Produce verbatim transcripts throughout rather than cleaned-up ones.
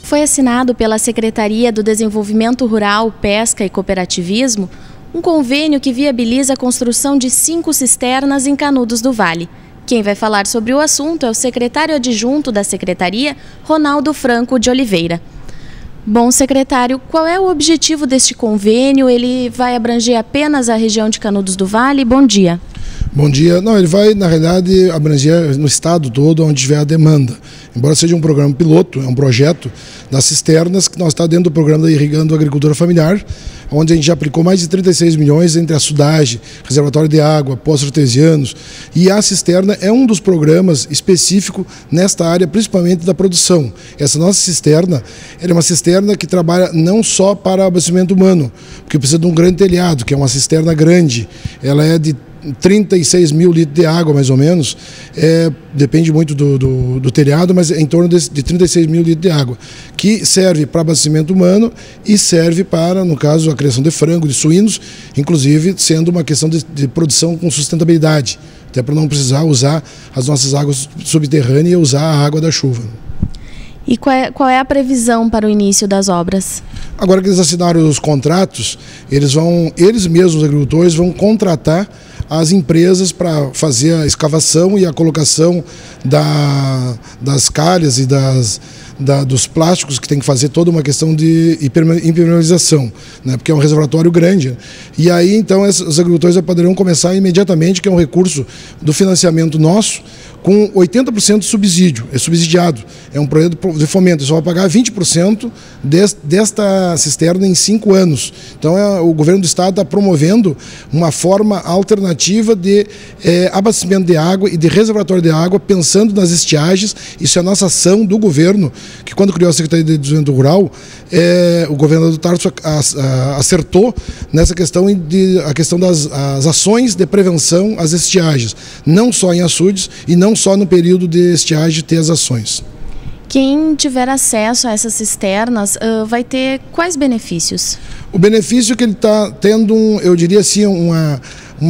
Foi assinado pela Secretaria do Desenvolvimento Rural, Pesca e Cooperativismo um convênio que viabiliza a construção de cinco cisternas em Canudos do Vale. Quem vai falar sobre o assunto é o secretário adjunto da Secretaria, Ronaldo Franco de Oliveira. Bom, secretário, qual é o objetivo deste convênio? Ele vai abranger apenas a região de Canudos do Vale? Bom dia. Bom dia. Não, ele vai, na realidade, abranger no estado todo onde tiver a demanda. Embora seja um programa piloto, é um projeto das cisternas que nós está dentro do programa da Irrigando a Agricultura Familiar, onde a gente já aplicou mais de trinta e seis milhões entre a Sudage, reservatório de água, poços artesianos, e a cisterna é um dos programas específicos nesta área, principalmente da produção. Essa nossa cisterna é uma cisterna que trabalha não só para abastecimento humano, porque precisa de um grande telhado, que é uma cisterna grande, ela é de trinta e seis mil litros de água, mais ou menos, é, depende muito do, do, do telhado, mas é em torno de, de trinta e seis mil litros de água, que serve para abastecimento humano e serve para, no caso, a criação de frango, de suínos, inclusive sendo uma questão de, de produção com sustentabilidade, até para não precisar usar as nossas águas subterrâneas e usar a água da chuva. E qual é, qual é a previsão para o início das obras? Agora que eles assinaram os contratos, eles vão, eles mesmos, os agricultores, vão contratar as empresas para fazer a escavação e a colocação da, das calhas e das, da, dos plásticos, que tem que fazer toda uma questão de impermeabilização, né, porque é um reservatório grande. E aí, então, os agricultores já poderão começar imediatamente, que é um recurso do financiamento nosso, com oitenta por cento de subsídio, é subsidiado, é um projeto de fomento, só vai pagar vinte por cento desta cisterna em cinco anos. Então é, o governo do estado está promovendo uma forma alternativa de é, abastecimento de água e de reservatório de água, pensando nas estiagens. Isso é a nossa ação do governo, que quando criou a Secretaria de Desenvolvimento Rural, é, o governador Tarso acertou nessa questão, de, a questão das as ações de prevenção às estiagens, não só em açudes e não Não só no período de estiagem ter as ações. Quem tiver acesso a essas cisternas uh, vai ter quais benefícios? O benefício é que ele está tendo, um, eu diria assim, uma,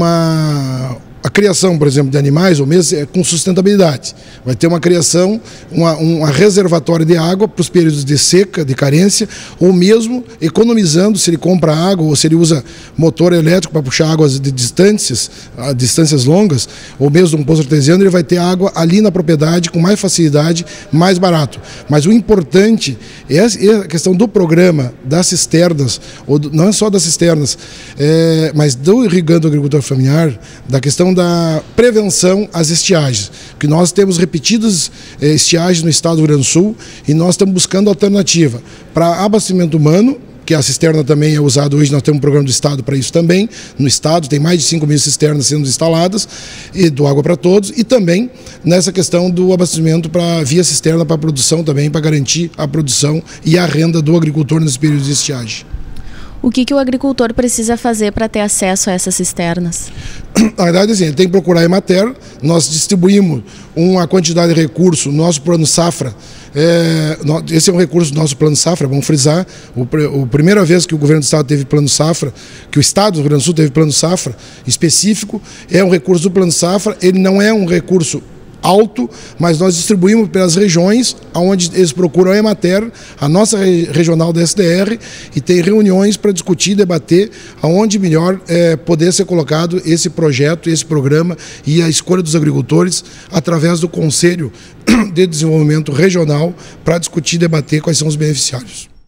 uma a criação, por exemplo, de animais, ou mesmo é com sustentabilidade. Vai ter uma criação, uma, um reservatório de água para os períodos de seca, de carência, ou mesmo economizando, se ele compra água ou se ele usa motor elétrico para puxar águas de distâncias, a distâncias longas, ou mesmo um poço artesiano, ele vai ter água ali na propriedade com mais facilidade, mais barato. Mas o importante é a questão do programa das cisternas, ou do, não é só das cisternas, é, mas do Irrigando a Agricultura Familiar, da questão da prevenção às estiagens, que nós temos repetidas eh, estiagens no estado do Rio Grande do Sul e nós estamos buscando alternativa para abastecimento humano, que a cisterna também é usada hoje, nós temos um programa do estado para isso também, no estado tem mais de cinco mil cisternas sendo instaladas, e do Água para Todos, e também nessa questão do abastecimento para via cisterna para a produção também, para garantir a produção e a renda do agricultor nesse período de estiagem. O que, que o agricultor precisa fazer para ter acesso a essas cisternas? Na verdade, assim, ele tem que procurar a Emater. Nós distribuímos uma quantidade de recurso, nosso plano safra. É, esse é um recurso do nosso plano safra, vamos frisar. A primeira vez que o governo do estado teve plano safra, que o estado do Rio Grande do Sul teve plano safra específico, é um recurso do plano safra, ele não é um recurso alto, mas nós distribuímos pelas regiões onde eles procuram a Emater, a nossa regional da S D R, e tem reuniões para discutir, debater aonde melhor é, poder ser colocado esse projeto, esse programa e a escolha dos agricultores através do Conselho de Desenvolvimento Regional para discutir e debater quais são os beneficiários.